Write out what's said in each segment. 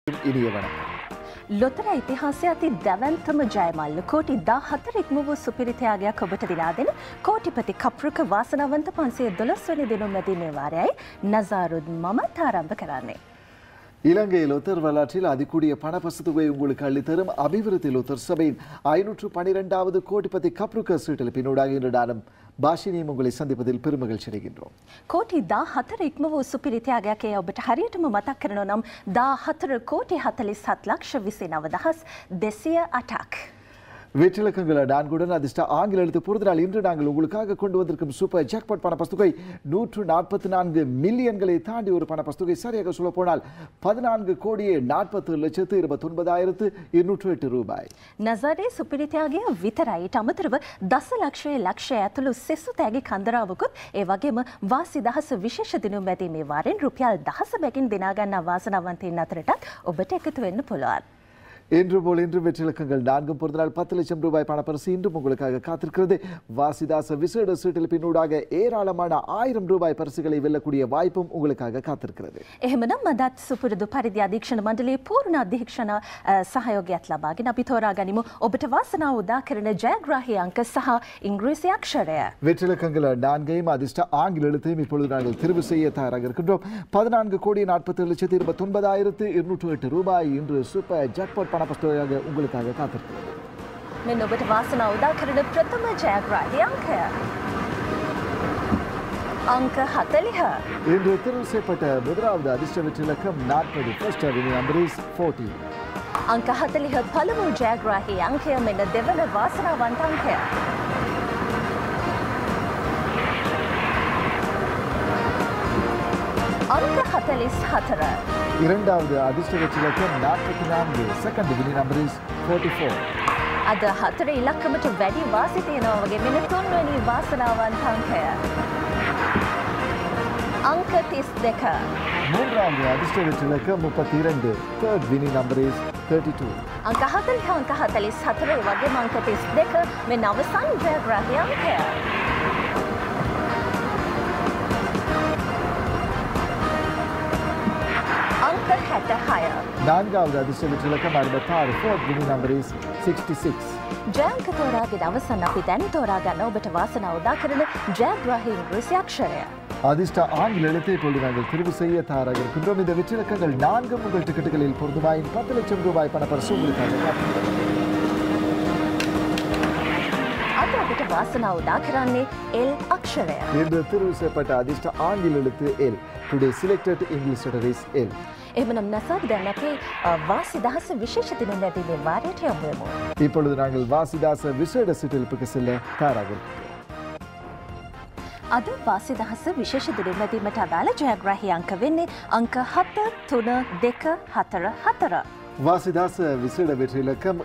இனிய வணக்கம். ලොතර ඉතිහාසය අති දැවැන්තම ජයමල්ල කෝටි 14 ඉක්ම වූ සුපිරිතයාගයක් ඔබට දිනා දෙන කෝටිපති කප්රුක වාසනාවන්ත 512 වෙනි දිනුම් මැදින්මේ වාරයයි නසාරුත් මමත් ආරම්භ කරන්නේ. இலங்கை லொத்தர் வரலாற்றில் அதிகூடிய பணப்பசுத்தொகை உங்களுக்கு அள்ளித்தரும் அபிவிருத்தி லொத்தர் சபையின் 512வது கோடிபதி கப்ருக்க சீட்டில் பின்னோடாக இன்று நானும் பாஷினியும் உங்களை சந்திப்பதில் பெருமகிழ்ச்சி அடைகின்றோம். කෝටි 14 ඉක්ම වූ සුපිරිතයාගයක් ඔබට හරියටම මතක් කරනවා නම් 14 කෝටි 47 ලක්ෂ 29,208ක්. வெற்றிலக்கங்கள் நான்குடன் அதிர்ஷ்ட ஆங்கில எழுத்து பொறுத்தனால் இன்று நாங்கள் உங்களுக்காக கொண்டு வந்திருக்கும் சூப்பர் ஜாக்பாட் பணப்பசுத்தொகை 144 மில்லியன்களை தாண்டி ஒரு பணப்பசுத்தொகை சரியாக சொல்ல போனால் 14,40,29,208 ரூபாய். නසාරේ සුපිරිතයාගේ විතරයි අමතරව දසලක්ෂය ඇතුළු සෙසු තෑගි කන්දරාවකුත් ඒ වගේම වාසි දහස විශේෂ දිනුම් මැදීමේ වාරෙන් රුපියල් 10,000කින් දිනා ගන්නා වාසනාවන්තයින් අතරටත් ඔබට එකතු වෙන්න පුළුවන්. இன்று போல் இன்று வெற்றிலக்கங்கள் நான்கும் பொறுத்தனால் 10 லட்சம் ரூபாய் பணப்பரிசு இன்றும் உங்களுக்காக காத்திருக்கிறது. வாசிதாச விசேட சீட்டில் பின்னூடாக ஏராளமான 1000 ரூபாய் பரிசுகளை வெல்லக்கூடிய வாய்ப்பும் உங்களுக்காக காத்திருக்கிறது. එහෙමනම් මදත් සුපුරුදු පරිදි අධීක්ෂණ මණ්ඩලයේ පූර්ණ අධීක්ෂණ සහයෝගයක් ලබාගෙන අපි තෝරා ගනිමු ඔබට වාසනාව උදා කරන ජයග්‍රාහී අංක සහ ඉංග්‍රීසි අක්ෂරය. வெற்றிலக்கங்கள் நான்கையும் அதிர்ஷ்ட ஆங்கில எழுத்தையும் இப்பொழுது நாங்கள் தெரிவு செய்ய தயாராக இருக்கின்றோம். 14,47,29,208 ரூபாய் இன்று சூப்பர் ஜாக்பாட் பணப்பசுத்தொகையாக உங்களுக்காக காத்திருக்கிறது. මෙන්න ඔබට වාසනාව උදා කරන ප්‍රථම ජයග්‍රාහී අංකය අංක 40. இன்று தெரிவு செய்யப்பட்ட முதலாவது அதிர்ஷ்ட வெற்றிலக்கம் 40. First winning number is 40. අංක 40 පළමු ජයග්‍රාහී අංකය මෙන්න දෙවන වාසනාවන්ත අංකය. අංක 44. இரண்டாவது அதிர்ஷ்ட வெற்றிலக்கம் 44. Second winning number is 44. අද 4 ඉලක්කමට වැඩි වාසි තියෙනවා වගේ මෙන්න තුන්වෙනි වාසනාවන්ත අංකය. අංක 32. மூன்றாவது அதிர்ஷ்ட வெற்றிலக்கம் 32. Third winning number is 32. අංක 40 අංක 44 ඒ වගේම අංක 32 මෙන්න අවසන් ජයග්‍රාහී අංකය. අංක 66. நான்காவது அதிர்ஷ்ட வெற்றிலக்கம் 66. Fourth winning number is 66. ජයංක තෝරාගෙන අවසන් අපි දැන් තෝරා ගන්න ඔබට වාසනාව උදා කරන ජයග්‍රාහී ඉංග්‍රීසි අක්ෂරය. அதிர்ஷ்ட ஆங்கில எழுத்தை இப்பொழுது நாங்கள் தெரிவு செய்ய தயாராக இருக்கின்றோம். இந்த வெற்றிலக்கங்கள் நான்கும் உங்கள் டிக்கெட்டுகளில் பொருந்துமாயின் 10 லட்சம் ரூபாய் பணப்பரிசு உங்களுக்காக காத்திருக்கிறது. අද ඔබට වාසනාව උදා කරන්නේ L අක්ෂරය. இன்று தெரிவு செய்யப்பட்ட அதிர்ஷ்ட ஆங்கில எழுத்து L. Today selected English letter is L. එහෙමනම් නසාර් දැන් අපි වාසි දහස විශේෂ දිනුම් මැදින්මේ වාරයට යමු වෙමු. இப்பொழுது நாங்கள் வாசிதாச விசேட சீட்டெழுப்புக்கு செல்ல தயாராக இருக்கிறோம். අද වාසි දහස විශේෂ දිනුම් මැදීමට අදාළ ජයග්‍රාහී අංක වෙන්නේ අංක 7 3 2 4 4. வாசிதாச விசேட வெற்றிலக்கம்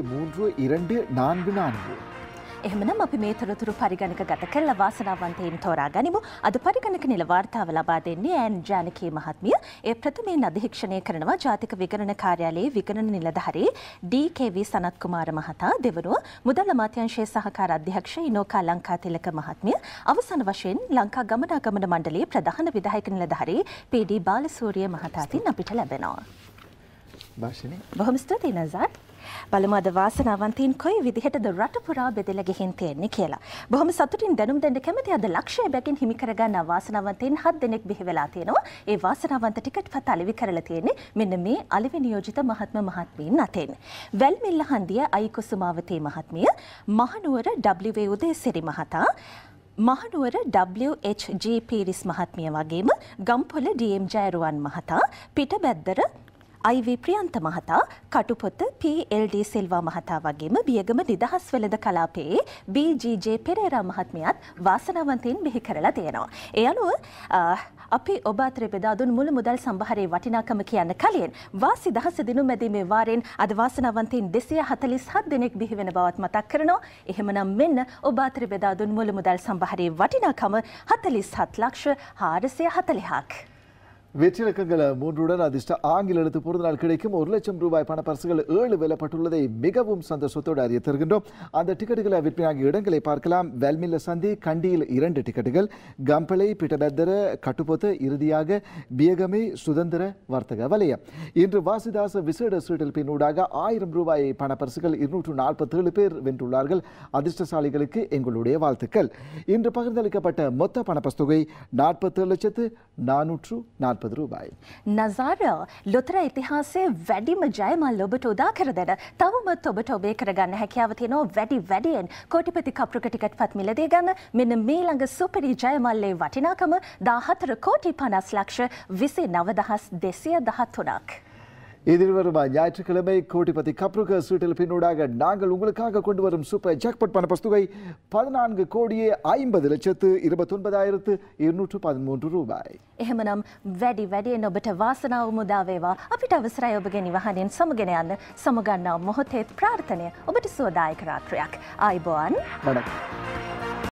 732444. එහෙමනම් අපි මේ තොරතුරු පරිගණක ගත කරලා වාසනාවන්තයින් තෝරා ගනිමු. අද පරිගණක නිල වාර්තාව ලබා දෙන්නේ ඇන් ජානකී මහත්මිය. ඒ ප්‍රථමයෙන් අධීක්ෂණය කරනවා ජාතික විගණන කාර්යාලයේ විගණන නිලධාරී ඩී.කේ.වී. සනත් කුමාර මහතා. දෙවනුව මුදල් අමාත්‍යාංශයේ සහකාර අධ්‍යක්ෂ ඉනෝකා ලංකාතිලක මහත්මිය. අවසාන වශයෙන් ලංකා ගමනාගමන මණ්ඩලයේ ප්‍රධාන විධායක නිලධාරී පී.ඩී. බාලසූරිය මහතාටින් අපිට ලැබෙනවා. භාෂිනී බොහොම ස්තුතියි නසාර්. බලමු අද වාසනාවන්තයින් කොයි විදිහටද රට පුරා බෙදලා ගිහින් තියෙන්නේ කියලා. බොහොම සතුටින් දැනුම් දෙන්න කැමති අද ලක්ෂය බැගින් හිමි කරගන්න වාසනාවන්තයින් 7 දෙනෙක් බිහි වෙලා තියෙනවා. ඒ වාසනාවන්ත ටිකට් පත අලෙවි කරලා තියෙන්නේ මෙන්න මේ අලෙවි නියෝජිත මහත්ම මහත්මීන් අතරින්. වැල්මිල්ල හන්දිය අයි කුසුමාවතී මහත්මිය, මහනුවර W.A. උදේසිරි මහතා, මහනුවර W.H.G. පීරිස් මහත්මිය වගේම ගම්පොළ D.M. ජයරුවන් මහතා, පිටබැද්දර I.V. ප්‍රියන්ත මහතා, කටුපොත P.L.D. සිල්වා මහතා වගේම බියගම නිදහස් වෙළඳ කලාපයේ B.G.J. පෙරේරා මහත්මියත් වාසනාවන්තයින් බිහි කරලා තියෙනවා. ඒ අනුව අපි ඔබ අතර බෙදා දුන් මුළු මුදල් සම්භාරයේ වටිනාකම කියන්න කලින් වාසි දහස දිනුම් මැදීමේ වාරෙන් අද වාසනාවන්තයින් 247 දෙනෙක් බිහි වෙන බවත් මතක් කරනවා. එහෙමනම් මෙන්න ඔබ අතර බෙදා දුන් මුළු මුදල් සම්භාරයේ වටිනාකම 47 ලක්ෂ 440ක්. வெற்றிலக்கங்கள் 3உடன் அதிர்ஷ்ட ஆங்கில எழுத்து பொருந்தினால் கிடைக்கும் 1 லட்சம் ரூபாய் பணப்பரிசுகள் 7 வெல்லப்பட்டுள்ளதை மிகவும் சந்தோஷத்தோடு அறிய தருகின்றோம். அந்த டிக்கெட்டுகளை விற்பனையாகிய இடங்களை பார்க்கலாம். வெல்மில்ல சந்தி கண்டியில் 2 டிக்கெட்டுகள், கம்பளை, பிட்டபெத்தர, கட்டுப்பொத்த, இறுதியாக பியகமை சுதந்திர வர்த்தக வலயம். இன்று வாசிதாச விசேட சீட்டல்பினூடாக 1000 ரூபாய் பணப்பரிசுகள் 247 பேர் வென்றுள்ளார்கள். அதிர்ஷ்டசாலிகளுக்கு எங்களுடைய வாழ்த்துக்கள். இன்று பகிர்ந்தளிக்கப்பட்ட மொத்த பணப்பரிசு தொகை 47,440 ரூபாய். නසාර ලොතර ඉතිහාසයේ වැඩිම ජයමල් ඔබට උදා කර දෙන තවමත් ඔබට ඔබේ කරගන්න හැකියාව තියෙනවා වැඩියෙන් කෝටිපති කප්රුක ටිකට් පත් මිලදී ගන්න. මෙන්න මේ ළඟ සුපිරි ජයමල්ලේ වටිනාකම 14 கோடி 50 லட்சம் 29,213ක්. இதில் வரும் ஞாயிற்றுக்கிழமை கோடிபதி கப்ருக சீட்டில் பின்னூடாக நாங்கள் உங்களுக்காக கொண்டு வரும் சூப்பர் ஜாக்பாட் பணப்பரிசு 14,29,213 ரூபாய். එහෙමනම් වැඩියෙන් ඔබට වාසනාව මුදා වේවා. අපිට අවසරයි ඔබගේ නිවහනෙන් සමගෙන යන්න. සමගන්නා මොහොතේ ප්‍රාර්ථනය ඔබට සුවදායක රාත්‍රියක්. ආයිබෝවන්. வணக்கம்.